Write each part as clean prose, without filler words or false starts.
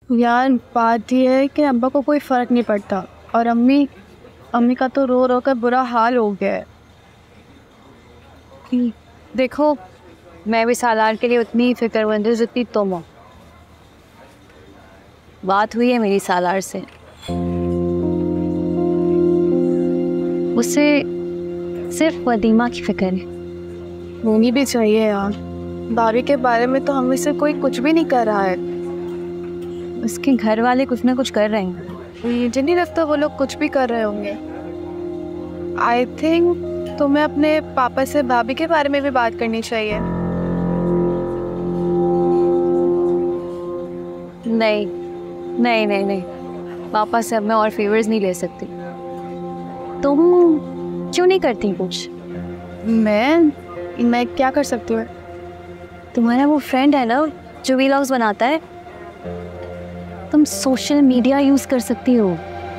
यार बात यह है कि अब्बा को कोई फ़र्क नहीं पड़ता और अम्मी अम्मी का तो रो रो कर बुरा हाल हो गया है। देखो, मैं भी सालार के लिए उतनी ही फिक्रमंद हूँ जितनी तुम हो। बात हुई है मेरी सालार से, उससे सिर्फ वदीमा की फिक्र है। होनी भी चाहिए यार। भाभी के बारे में तो हम से कोई कुछ भी नहीं कर रहा है। उसके घर वाले कुछ ना कुछ कर रहे हैं। मुझे नहीं लगता वो लोग कुछ भी कर रहे होंगे। आई थिंक तुम्हें अपने पापा से भाभी के बारे में भी बात करनी चाहिए। नहीं नहीं नहीं नहीं, पापा से अब मैं और फेवर्स नहीं ले सकती। तुम क्यों नहीं करती कुछ? मैं क्या कर सकती हूँ? तुम्हारा वो फ्रेंड है ना जो वीलॉग्स बनाता है, तुम सोशल मीडिया यूज कर सकती हो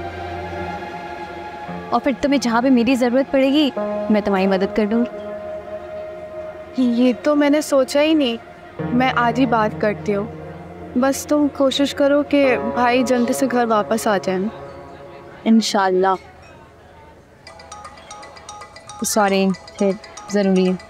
और फिर तुम्हें जहाँ भी मेरी जरूरत पड़ेगी मैं तुम्हारी मदद कर दूँगी। ये तो मैंने सोचा ही नहीं। मैं आज ही बात करती हूँ। बस तुम कोशिश करो कि भाई जल्दी से घर वापस आ जाए। इंशाल्लाह। सॉरी, फिर ज़रूरी है।